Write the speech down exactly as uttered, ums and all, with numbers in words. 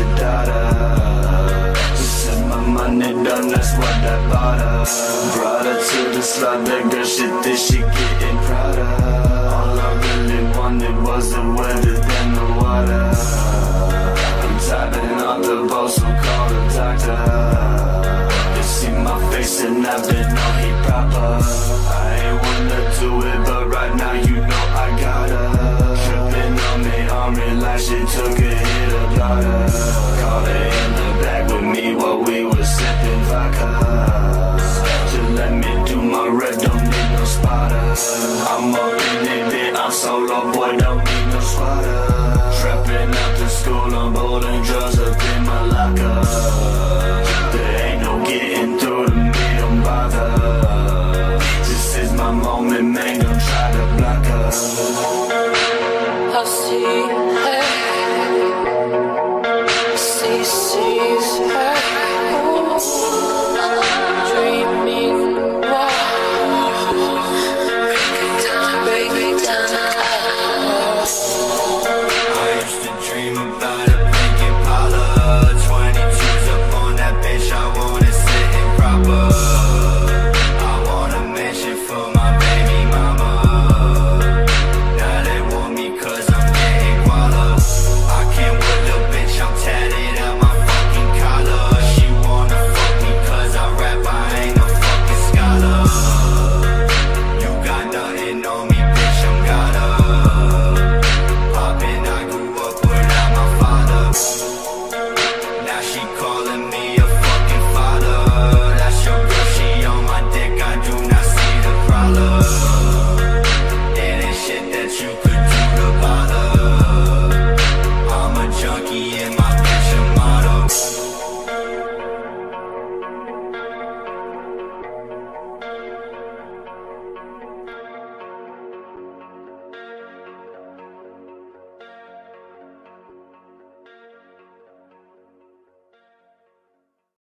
daughter. This is my money done, that's what I bought her. Brought her to the slot, that girl shit that she getting proud of. All I really wanted was the weather than the water. I'm typing on the boat, so call the doctor. You see my face and I've been on he proper. I ain't wanna do it, but right now you know I gotta. Tripping on me, on me like she took a hit of daughter. Caught her in the back with me while we were sipping vodka. Just let me do my red, don't need no spotter. I'm up in it, bit, I'm solo, boy, don't need no swatter. Trapping out the school, I'm holding drugs up in my locker. There ain't no getting through to me, don't bother. This is my moment, man, don't try to block her. I see